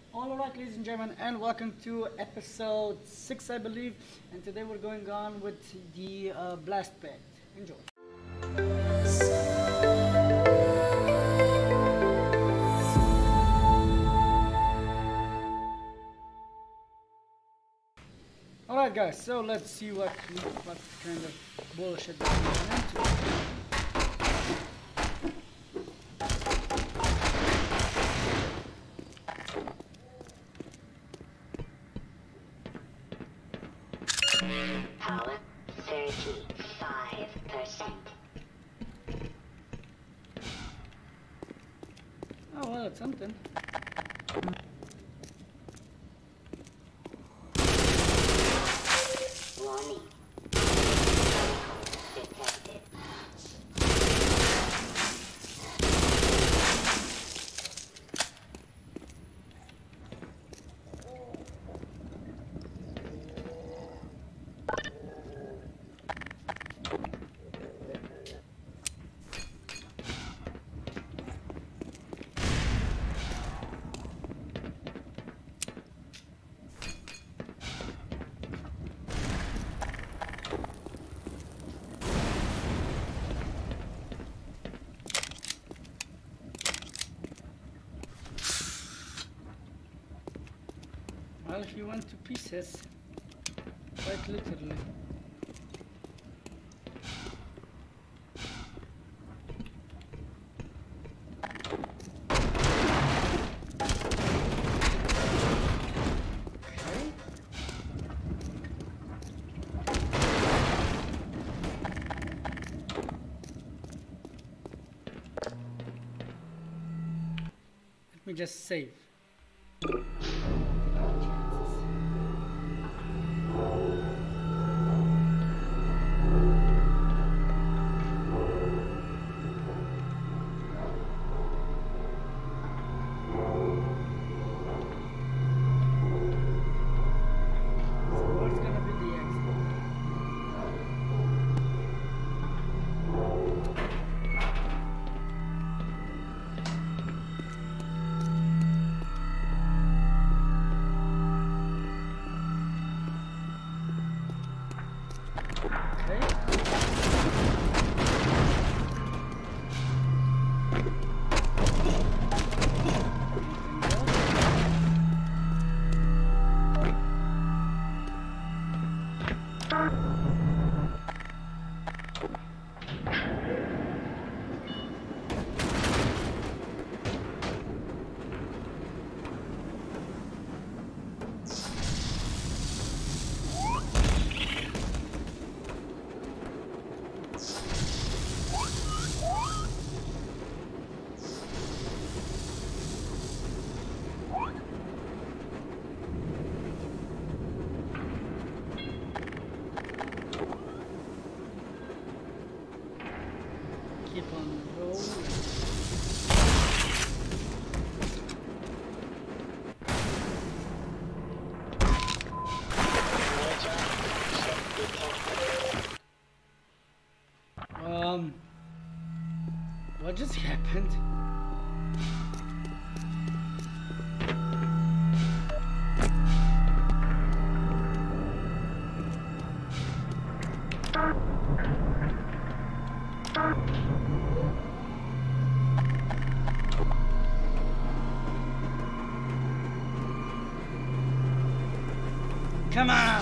Alright, ladies and gentlemen, and welcome to episode 6, I believe. And today we're going on with the blast pad. Enjoy. Alright guys, so let's see what kind of bullshit we're into. Power 35%. Oh well, that's something. Warning. Detected. Well, if you went to pieces, quite literally. Okay. Let me just save. Keep on rolling. What just happened? Come on!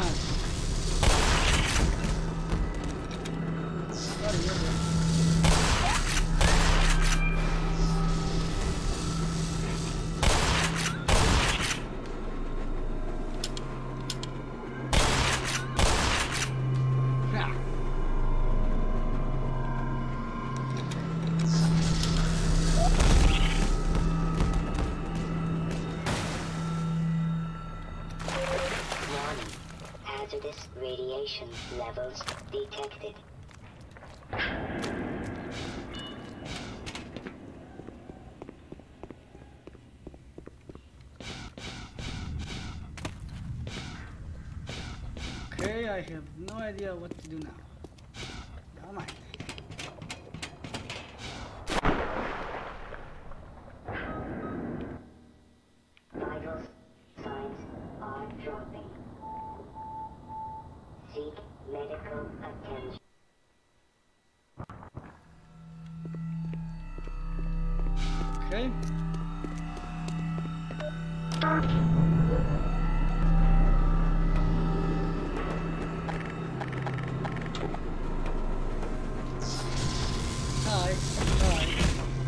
Hazardous radiation levels detected. Okay, I have no idea what to do now. Never mind. Vitals Hi. Hi.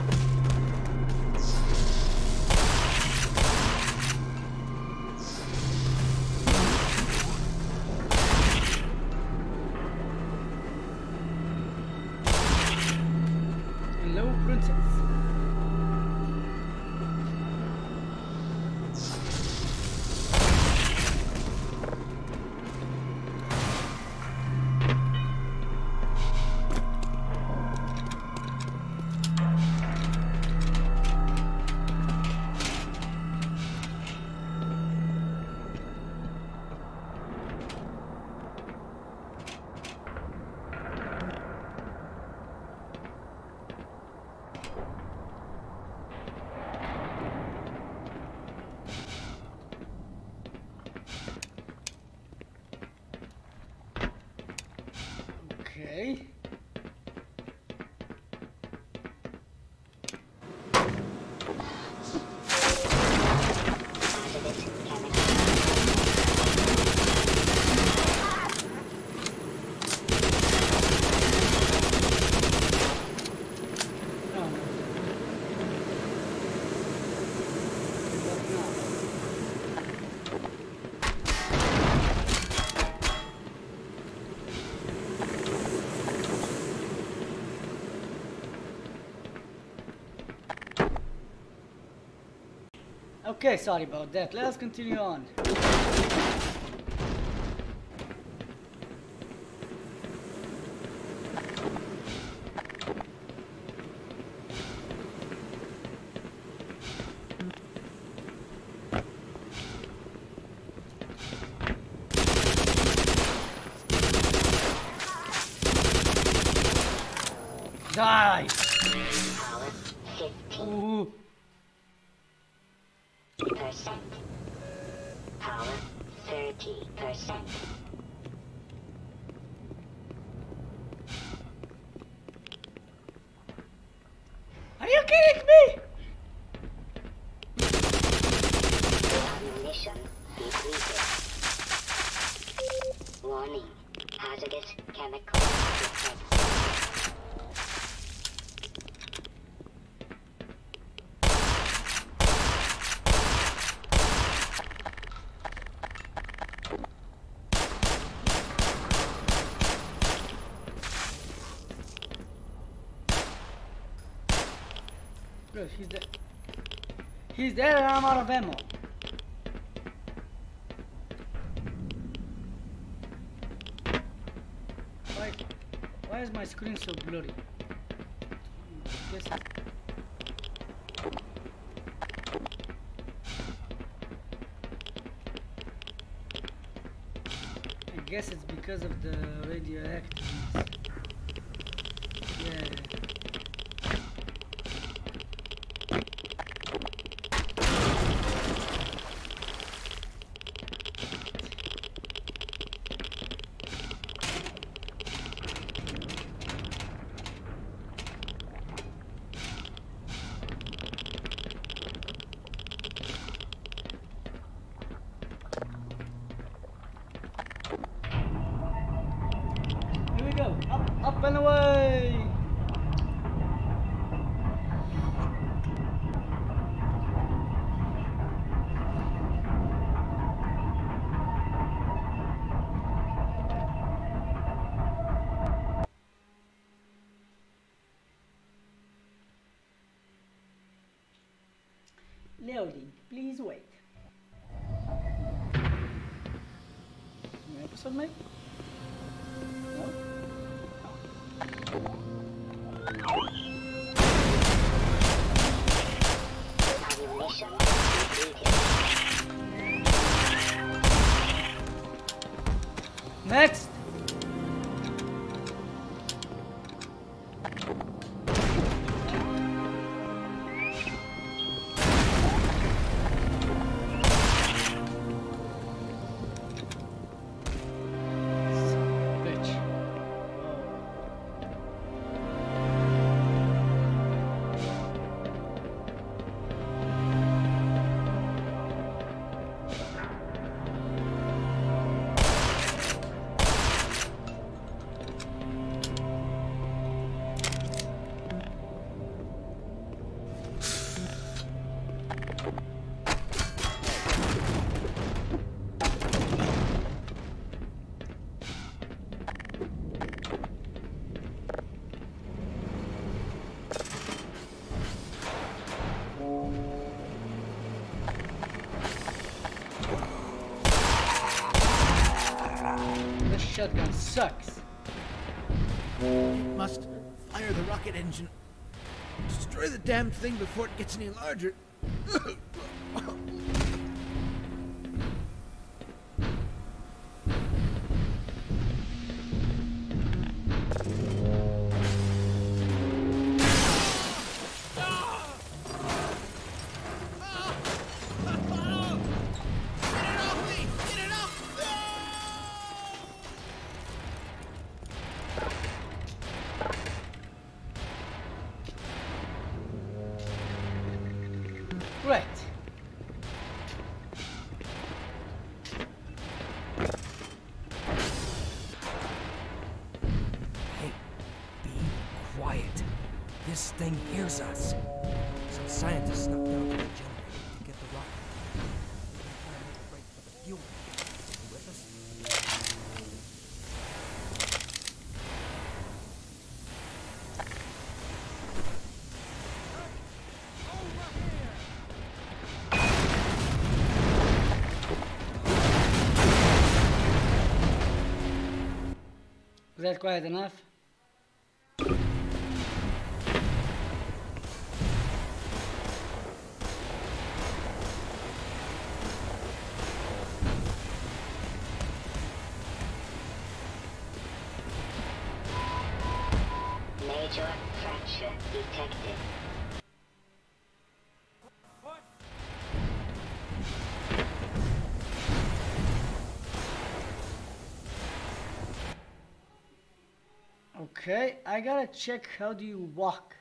Hello, princess. Okay. No. What now? Okay, sorry about that. Let's continue on. Die! Power 15%. Ooh. Power 30%. Are you kidding me? Ammunition depleted. Warning. Hazardous chemical detected. Good, he's dead. He's dead and I'm out of ammo. Why is my screen so blurry? I guess it's because of the radioactiveness. Yeah. Here we go. Up and away. Loading. Please wait. New episode, mate? No? Ammunition depleted. Next! Bitch. shotgun sucks. It must fire the rocket engine. Destroy the damn thing before it gets any larger. Right. Hey, be quiet. This thing hears us. Some scientists snuck down to the generator to get the rocket. We're trying to make a break for the fuel. You with us? Is that quiet enough? Major fracture detected. Okay, I gotta check how do you walk.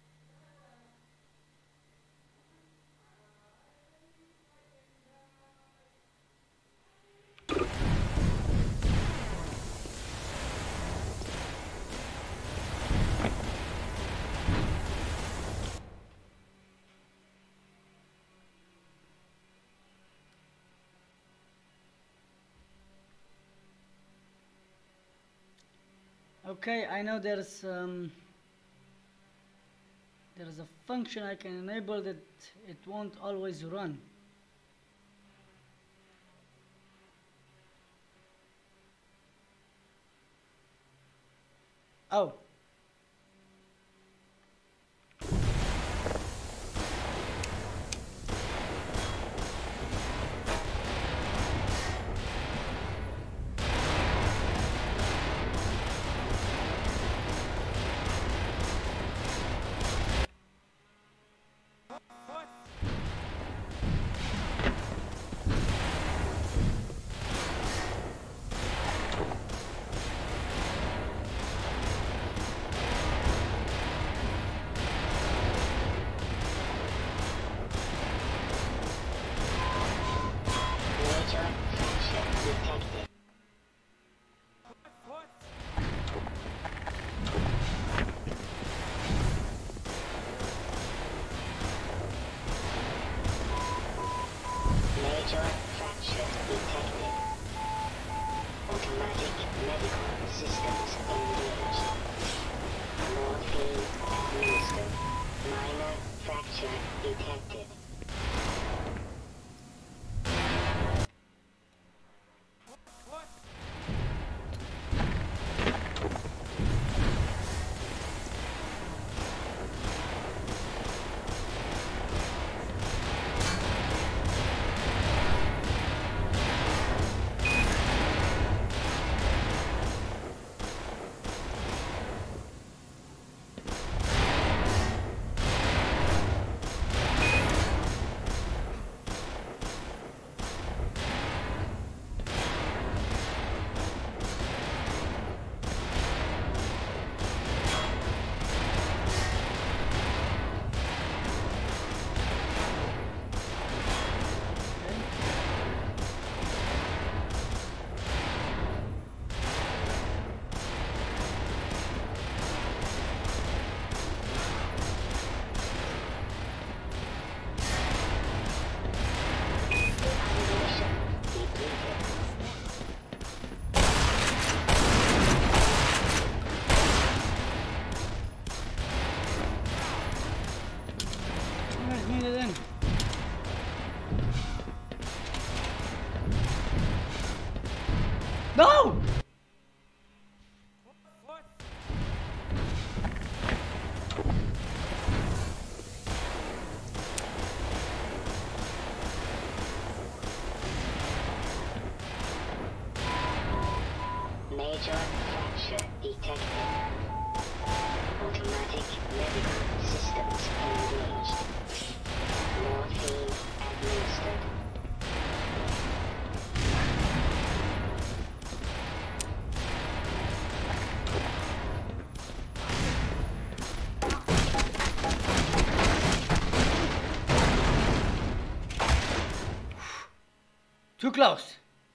Okay, I know there's a function I can enable that it won't always run. Oh. No! Too close.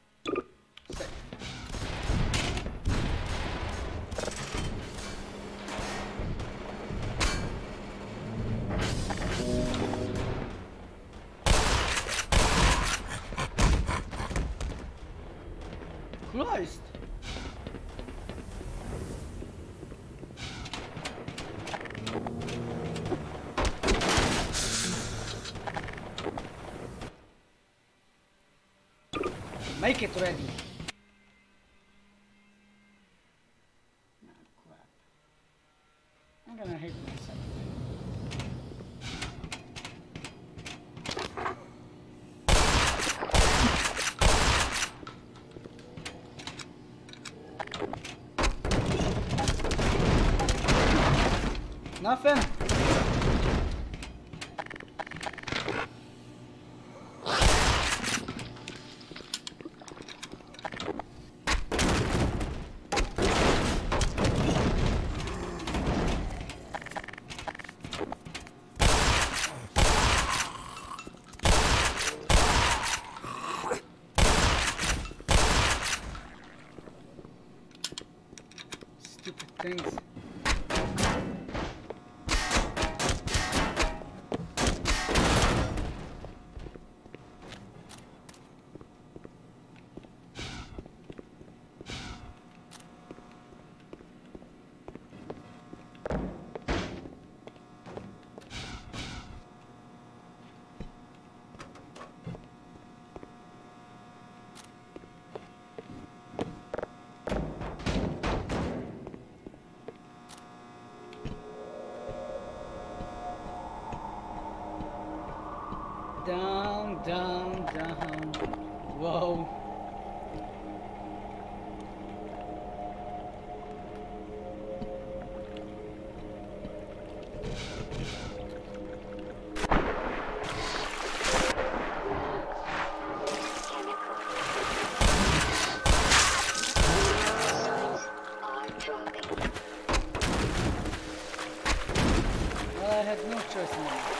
Christ. Make it ready. Ah, crap. I'm gonna hate myself. Nothing. Stupid things. Down, down, down. Whoa. Well, I had no choice in that.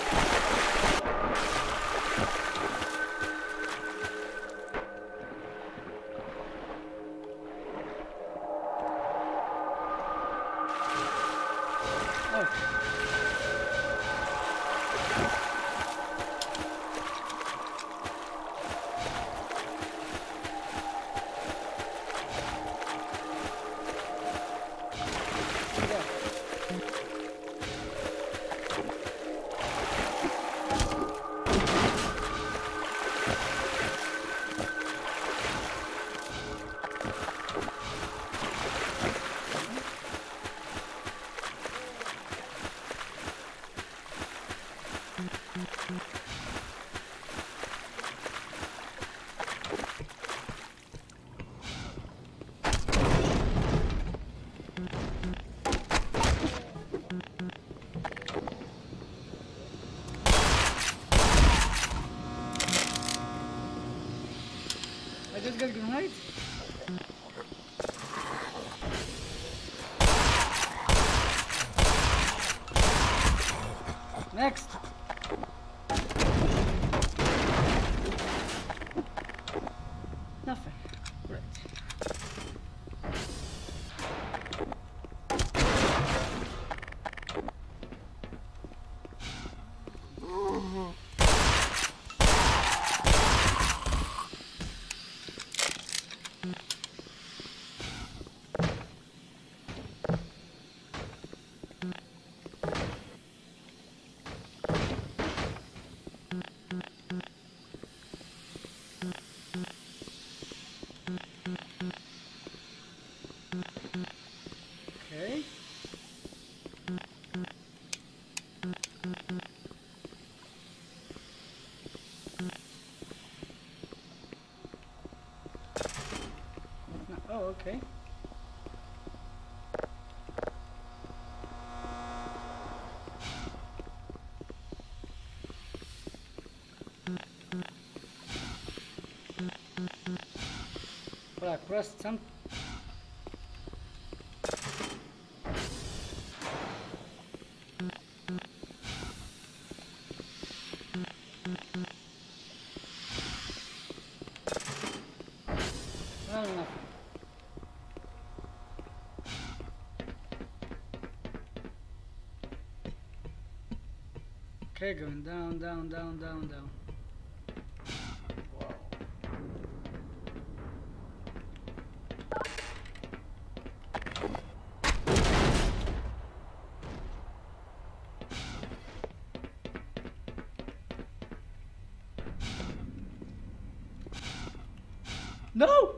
I just got grenades. Next. Nothing. Great. Okay. Oh, okay. Well, I pressed some. Still nothing. Okay, going down, down, down, down, down. No!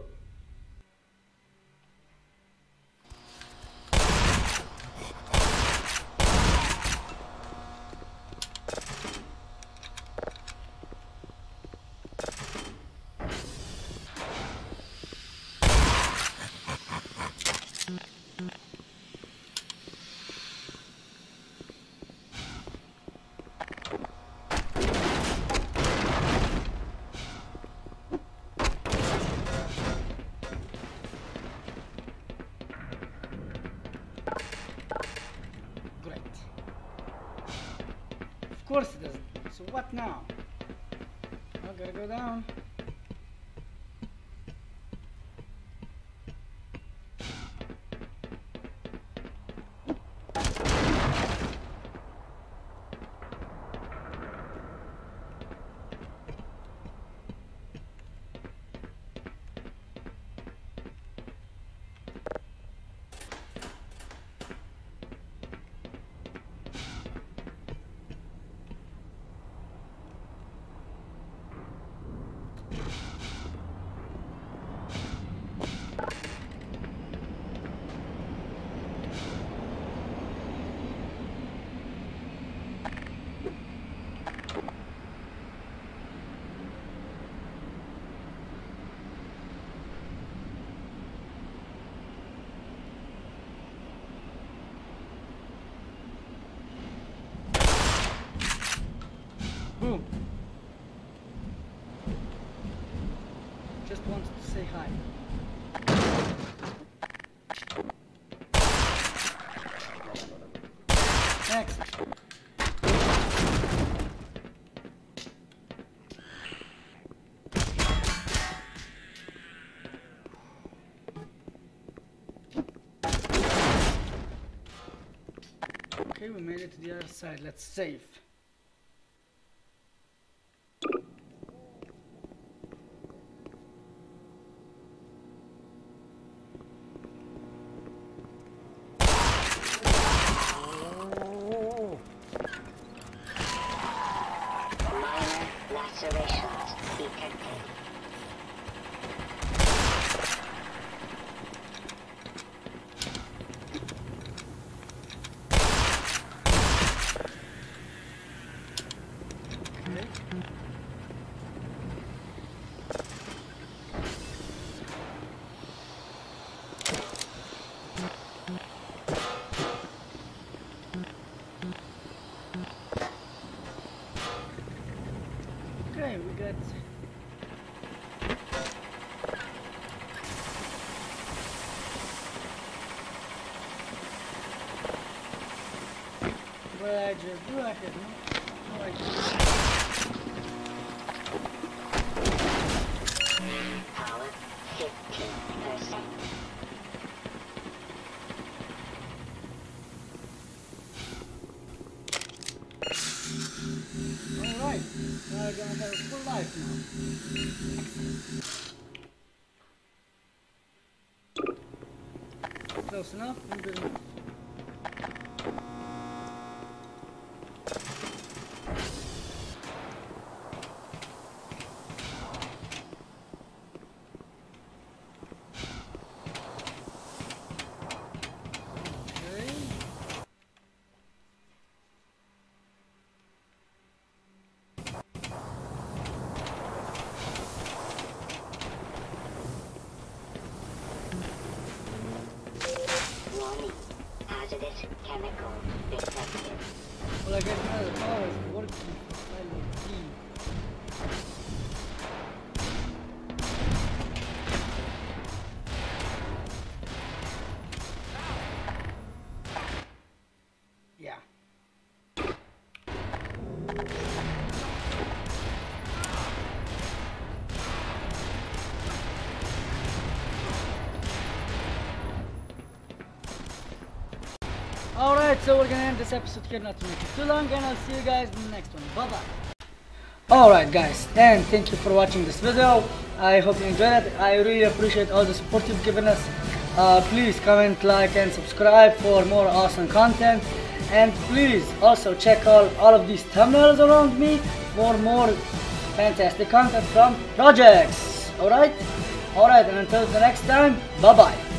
Of course it doesn't. So what now? I gotta go down. Boom. Just wanted to say hi. Next. Okay, we made it to the other side. Let's save. Okay, we got what did I just do? I had no idea. Power 15%. Alright, now we're gonna have a full life now. Close enough and good enough. Hazardous chemical detected. Well, I guess now the power is working for silent key. Yeah. Alright, so we're gonna end this episode here, not to make it too long, and I'll see you guys in the next one. Bye bye. Alright guys, and thank you for watching this video. I hope you enjoyed it. I really appreciate all the support you've given us. Please comment, like and subscribe for more awesome content. And please also check all of these thumbnails around me for more fantastic content from projects. Alright, and until the next time, bye bye.